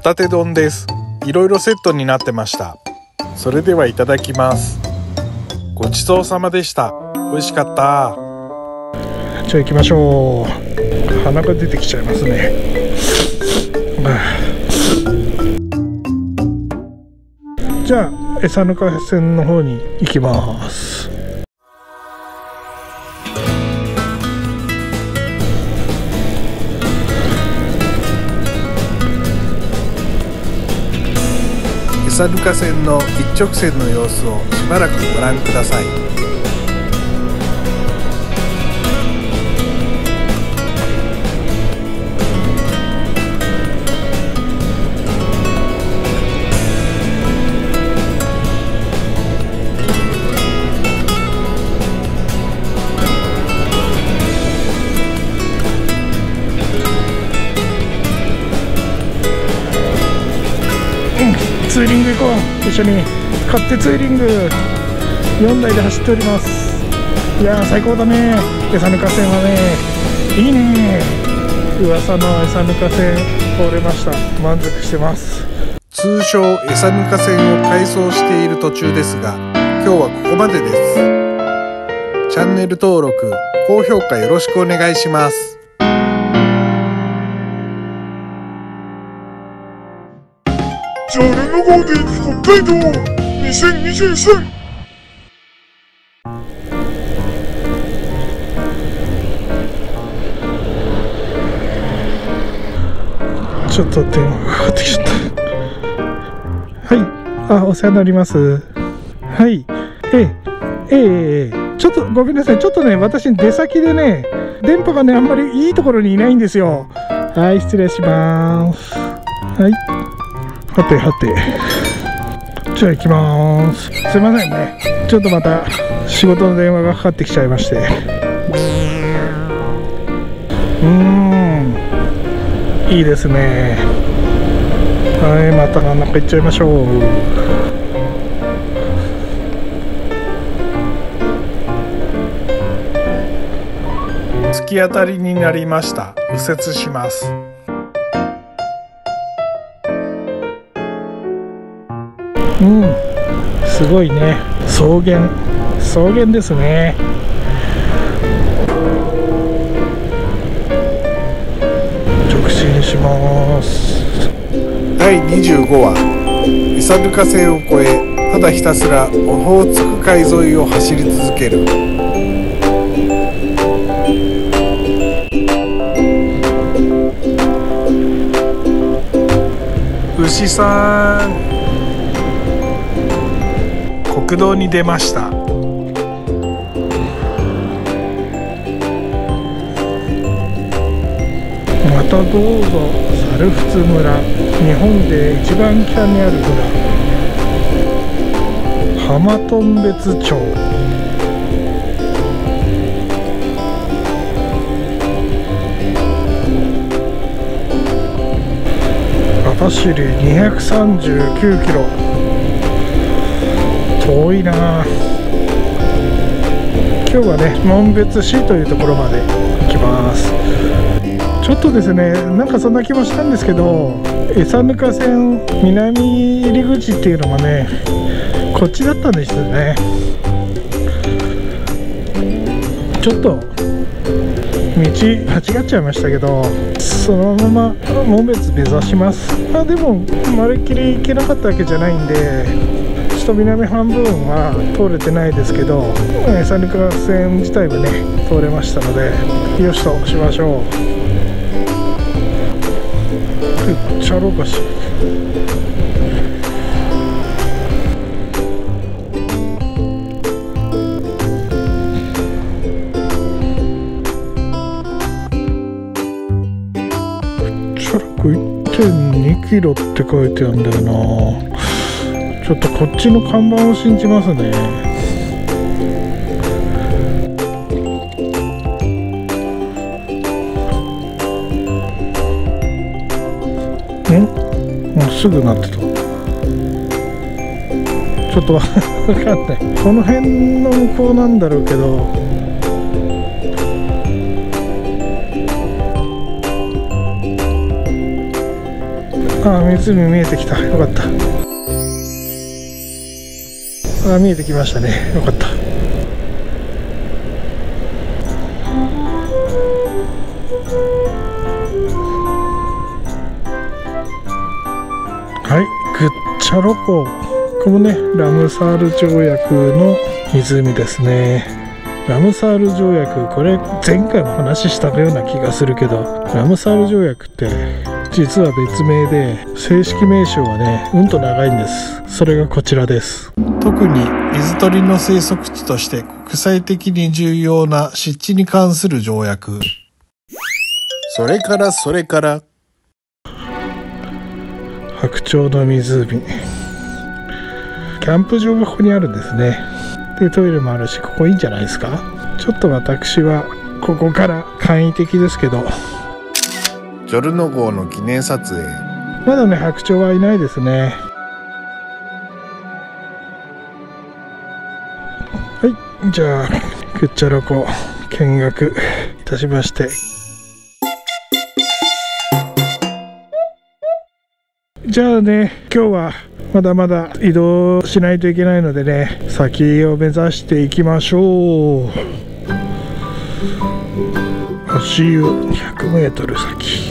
タテ丼です。いろいろセットになってました。それではいただきます。ごちそうさまでした。美味しかった。 じゃあ行きましょう。鼻が出てきちゃいますね。じゃあ餌ぬか線の方に行きます。 餌ぬか線の一直線の様子をしばらくご覧ください。 ツーリング行こう。一緒に買ってツーリング4台で走っております。いやー最高だね。餌ぬか線はねいいね。噂の餌ぬか線通れました。満足してます。 通称餌ぬか線を改装している途中ですが、今日はここまでです。チャンネル登録高評価よろしくお願いします。 ジャレのガーデン北海道2023。 ちょっと電話がかかってきちゃった。はい、お世話になります。はい、ちょっとごめんなさい。ちょっとね、私出先でね電波がねあんまりいいところにいないんですよ。はい、失礼します。はい、はてはて、じゃあ行きます。すいませんね、ちょっとまた仕事の電話がかかってきちゃいまして。いいですね。はい、また真ん中行っちゃいましょう。 突き当たりになりました。右折します。 すごいね。草原ですね。直進します。 第25話、餌ぬか線を越え、ただひたすらオホーツク海沿いを走り続ける。牛さん、国道に出ました。 またどうぞ猿払村、日本で一番北にある村、浜頓別町。網走239キロ。遠いな。今日はね紋別市というところまで行きます。ちょっとですね、なんかそんな気もしたんですけど、餌ぬか線南入り口っていうのがねこっちだったんですよね。ちょっと道間違っちゃいましたけど、そのまま紋別目指します。でもまるっきり行けなかったわけじゃないんで、ちょっと南半分は通れてないですけど、餌ぬか線自体はね通れましたので、よしとしましょう。めっちゃロかし。1.2 キロって書いてあるんだよな。ちょっとこっちの看板を信じますね。もうすぐなってた。ちょっとわかんない。この辺の向こうなんだろうけど、 あ、湖見えてきた。よかった。あ、見えてきましたね。よかった。はい、グッチャロ湖。ここもね、ラムサール条約の湖ですね。ラムサール条約、これ前回も話したような気がするけど、ラムサール条約って実は別名で、正式名称はね、と長いんです。それがこちらです。 特に水鳥の生息地として国際的に重要な湿地に関する条約。それから白鳥の湖。キャンプ場がここにあるんですね。で、トイレもあるし、ここいいんじゃないですか。ちょっと私はここから簡易的ですけど、 ジョルノ号の記念撮影。 まだね、白鳥はいないですね。はい、じゃあグッチャロ湖見学いたしまして、じゃあね、今日はまだまだ移動しないといけないのでね、先を目指していきましょう。足湯 100m 先。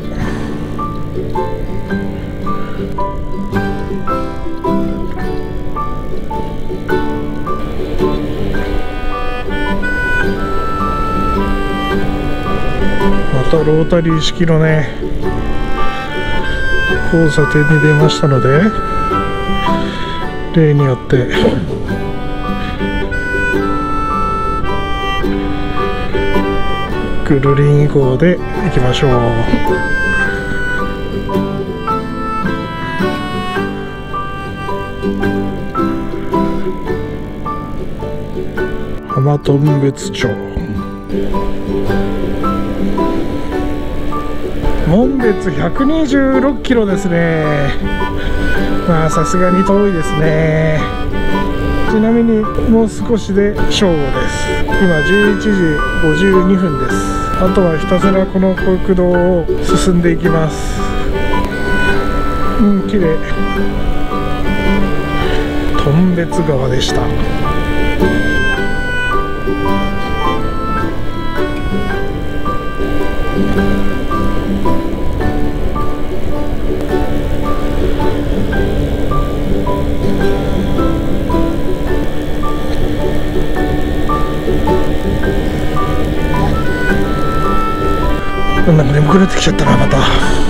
またロータリー式のね、交差点に出ましたので、例によってぐるりん号で行きましょう。浜頓別町。紋別126キロですね。まあさすがに遠いですね。ちなみにもう少しで正午です。今11時52分です。あとはひたすらこの国道を進んでいきます。綺麗。頓別川でした。なんか眠くなってきちゃったな、また。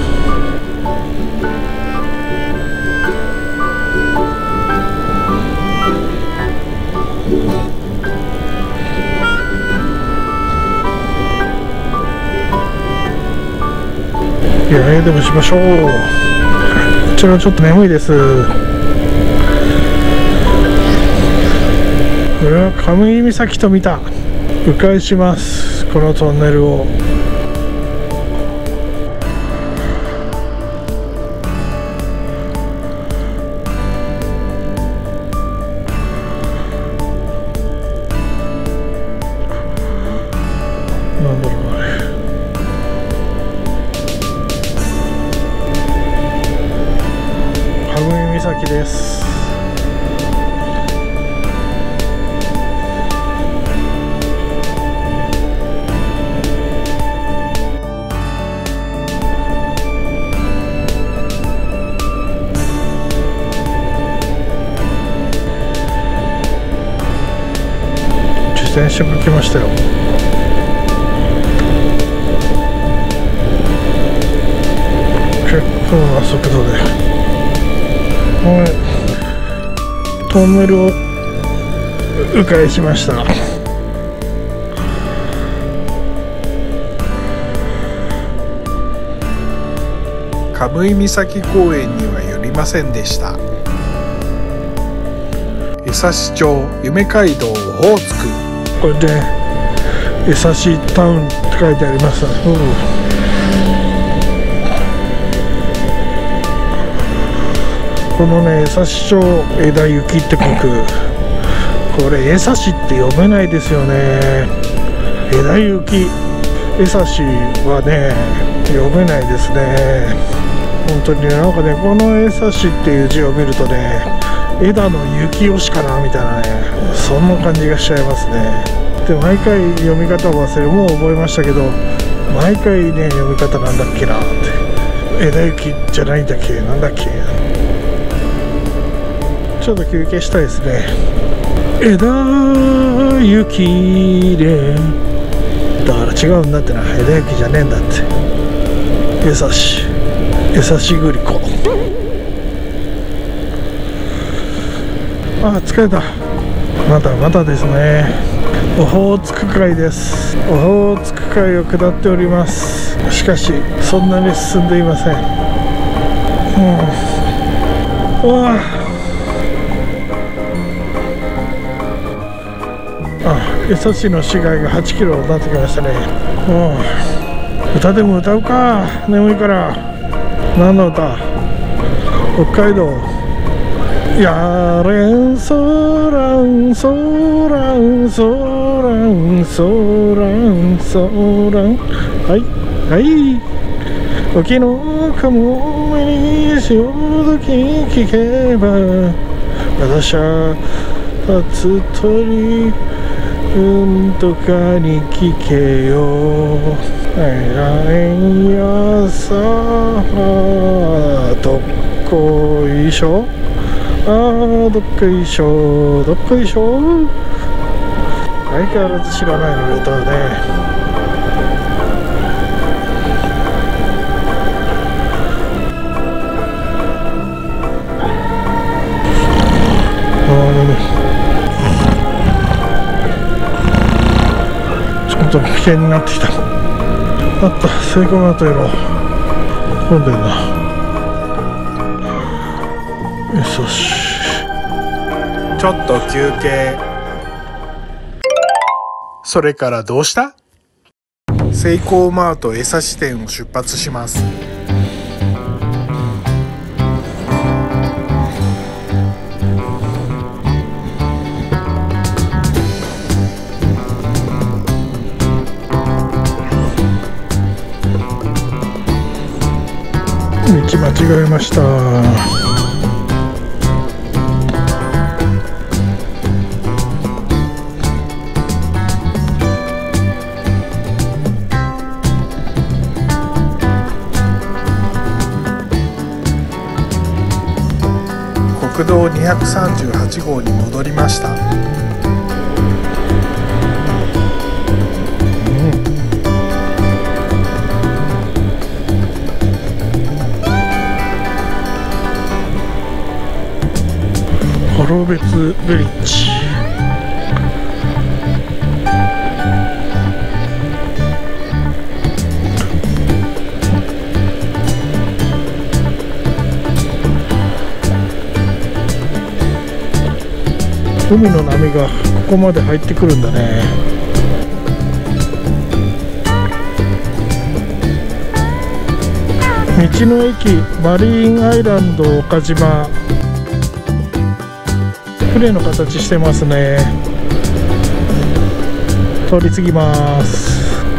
いや、でもしましょう。こちらちょっと眠いです。これはカムイ岬と見た。迂回します、このトンネルを。なんだろうあれ。カムイ岬です。自転車が来ましたよ。結構な速度で、トンネルを迂回しました。 カムイ岬公園には寄りませんでした。江差町夢街道オホーツク。 これで江差タウンって書いてあります。このね、江差町枝雪って書く。これ江差って読めないですよね。枝雪江差はね、読めないですね。 本当にね、なんかね、この江差っていう字を見るとね、枝野幸男かなみたいなね、そんな感じがしちゃいますね。で毎回読み方を忘れる、もう覚えましたけど、毎回ね読み方なんだっけなって、枝幸じゃないんだっけ、なんだっけ。ちょっと休憩したいですね。枝幸でだから違うんだってな、枝幸じゃねえんだって。江差グリコ。あ、疲れた。まだまだですね。オホーツク海です。オホーツク海を下っております。しかしそんなに進んでいません。江差の市街が8キロになってきましたね。歌でも歌うか、眠いから。何の歌？北海道。やれんそらんそらんそらんそらんそらん、はいはい沖のかもめに潮時聞けば私は初鳥とかに聞けよ。えんやさどっこいしょ、どっこいしょどっこいしょ。相変わらず知らないの歌うね。ちょっと危険になってきた。あった、セイコーマートやろう。混んでるな。よし、 ちょっと休憩。それからどうした？セイコーマート江差店を出発します。 道間違えました。 国道238号に戻りました。 幌別ブリッジ。海の波がここまで入ってくるんだね。道の駅マリーンアイランド岡島、船の形してますね。通り過ぎます。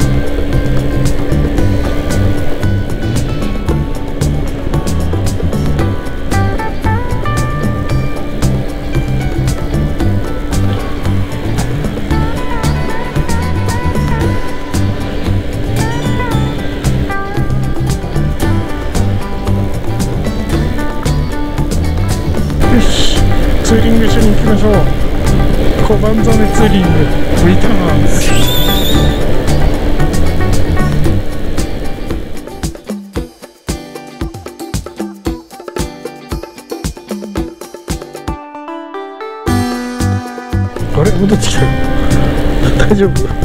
よし、ツーリングしに行きましょう。小判ザメツーリングリターンズ。あれ、戻ってきたよ。大丈夫？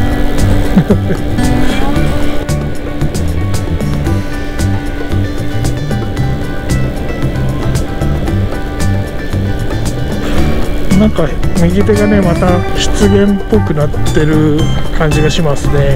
なんか右手がね、また湿原っぽくなってる感じがしますね。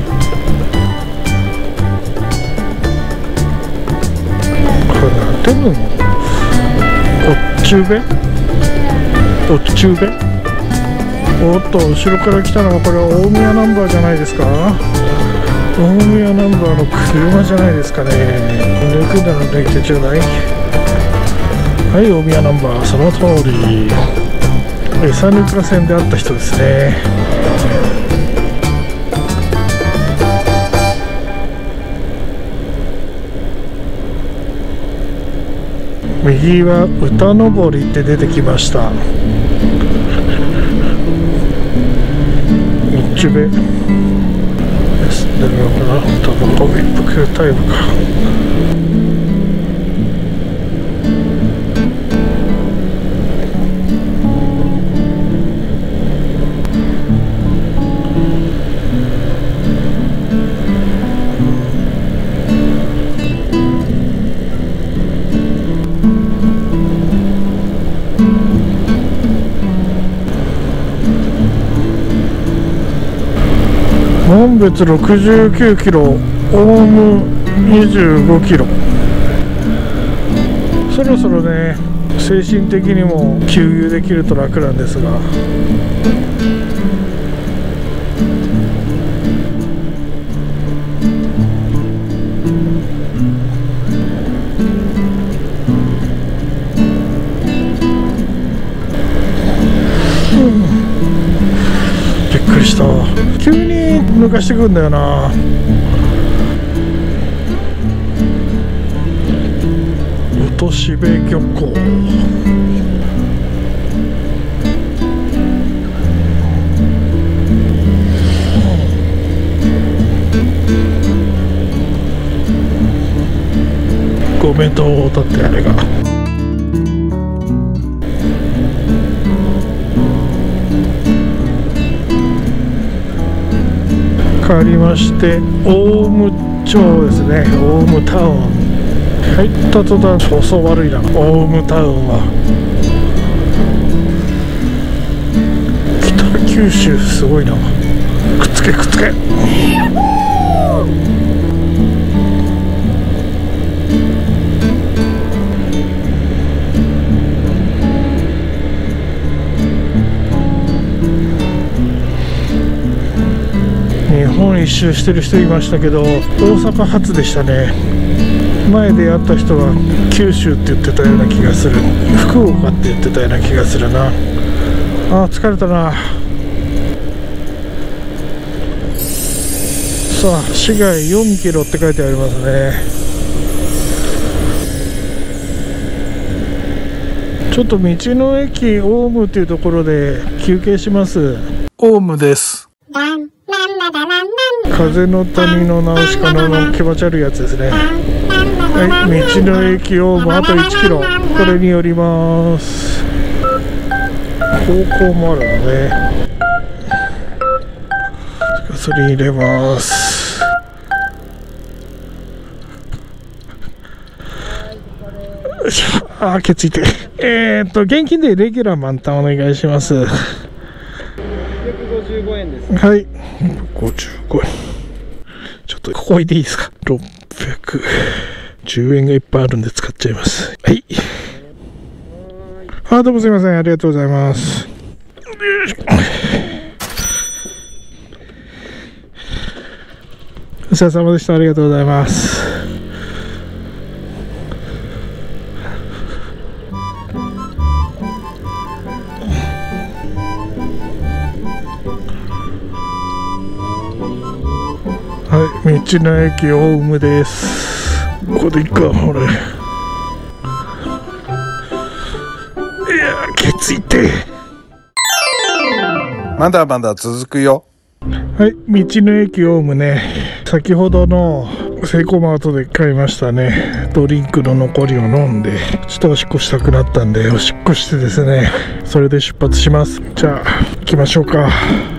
これなんていうの？おっちゅうべ？おっちゅうべ？おっと、後ろから来たのはこれは大宮ナンバーじゃないですか。 大宮ナンバーの車じゃないですかね。抜くなら抜いてちょうだい。はい、大宮ナンバー、その通り。餌抜か線であった人ですね。右は歌登りって出てきました。日米ですね。歌登り一服タイムか。紋別69キロ、大牟25キロ。そろそろね、精神的にも給油できると楽なんですが。びっくりした。急に抜かしてくんだよな。音標漁港。ごめんとだってあれが。変わりまして大牟町ですね。大牟タウン入った途端舗装悪いな。大牟タウンは北九州すごいな。くっつけくっつけ。日本一周してる人いましたけど、大阪発でしたね。前で会った人は九州って言ってたような気がする。福岡って言ってたような気がするな。あー疲れたな。さあ市街4キロって書いてありますね。ちょっと道の駅大牟っていうところで休憩します。 オウムです。 風の谷のナウシカの気持ち悪いやつですね。はい、道の駅をあと1キロ、これに寄ります。方向もあるのでガソリン入れます。あ、ケツいて。現金でレギュラー満タンお願いします。 655円です。 はい、55円。ちょっとここ置いていいですか。610円がいっぱいあるんで使っちゃいます。はい。あ、どうもすいません。ありがとうございます。お疲れ様でした。ありがとうございます。はい、道の駅大牟です。ここでいっか、俺。いやー、ケツいて。 まだまだ続くよ。 はい、道の駅大牟ね。先ほどのセイコーマートで買いましたね。ドリンクの残りを飲んで、ちょっとおしっこしたくなったんで、おしっこしてですね、それで出発します。じゃあ、行きましょうか。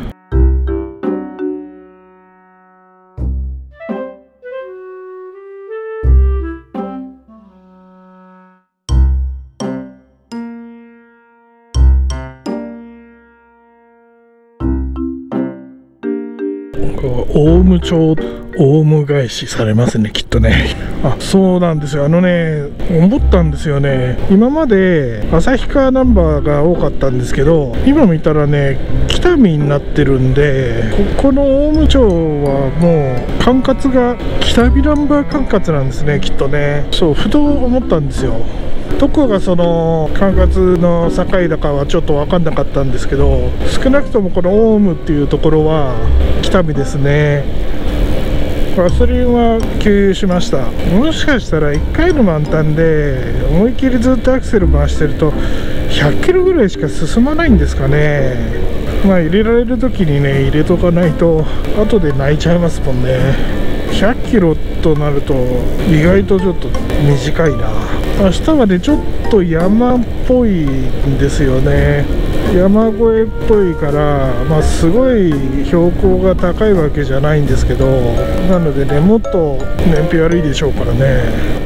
大牟町、大牟返しされますね、きっとね。あ、そうなんですよ。思ったんですよね。今まで旭川ナンバーが多かったんですけど、今見たらね、北北見になってるんで、ここの大務町はもう管轄が北見ナンバー管轄なんですね、きっとね。そうふと思ったんですよ。どこがその管轄の境だかはちょっと分かんなかったんですけど、少なくともこの大務っていうところは北見ですね。ガソリンは給油しました。もしかしたら1回の満タンで思いっきりずっとアクセル回してると100キロぐらいしか進まないんですかね。まあ入れられる時にね入れとかないと後で泣いちゃいますもんね。100キロとなると意外とちょっと短いな。明日はねちょっと山っぽいんですよね。山越えっぽいから、まあ、すごい標高が高いわけじゃないんですけど、なのでねもっと燃費悪いでしょうからね。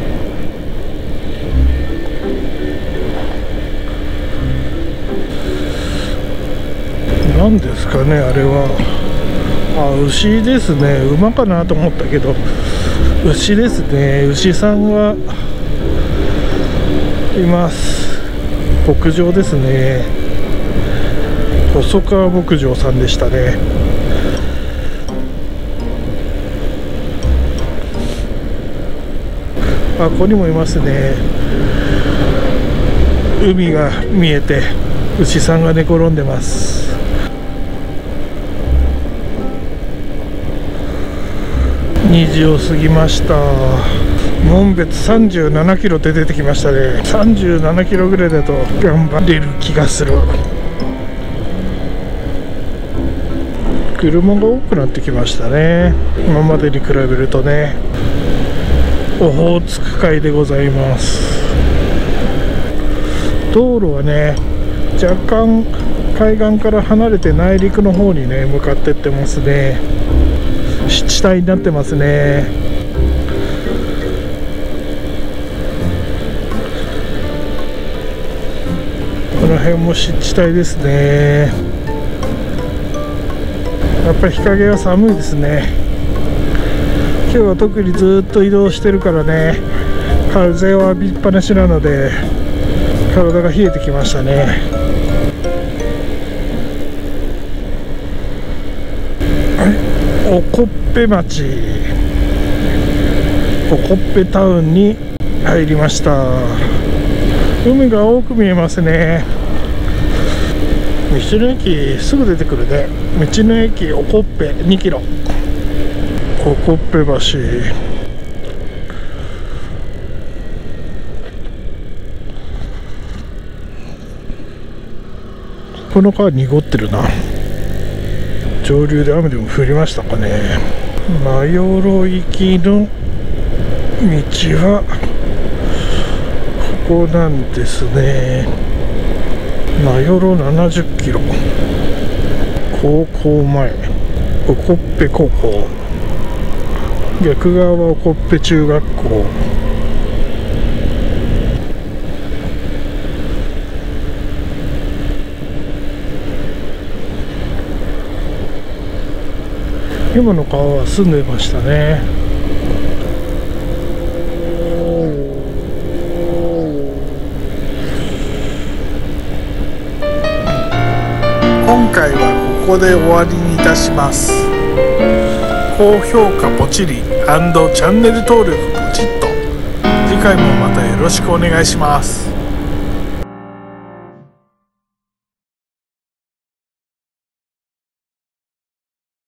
何ですかねあれは。牛ですね。馬かなと思ったけど牛ですね。牛さんはいます。牧場ですね。細川牧場さんでしたね。ここにもいますね。海が見えて牛さんが寝転んでます。2時を過ぎました。紋別37キロで出てきましたね。37キロぐらいだと頑張れる気がする。車が多くなってきましたね、今までに比べるとね。オホーツク海でございます。道路はね若干海岸から離れて内陸の方にね向かってってますね。湿地帯になってますね。この辺も湿地帯ですね。やっぱり日陰は寒いですね。今日は特にずっと移動してるからね風を浴びっぱなしなので体が冷えてきましたね。おこっぺ町、おこっぺタウンに入りました。海が多く見えますね。道の駅すぐ出てくるね。道の駅おこっぺ2キロ、おこっぺ橋。この川濁ってるな。上流で雨でも降りましたかね。名寄行きの道はここなんですね。名寄70キロ、高校前おこっぺ高校、逆側はおこっぺ中学校。今の川は住んでましたね。 今回はここで終わりにいたします。高評価ポチリ&チャンネル登録ポチッと。次回もまたよろしくお願いします。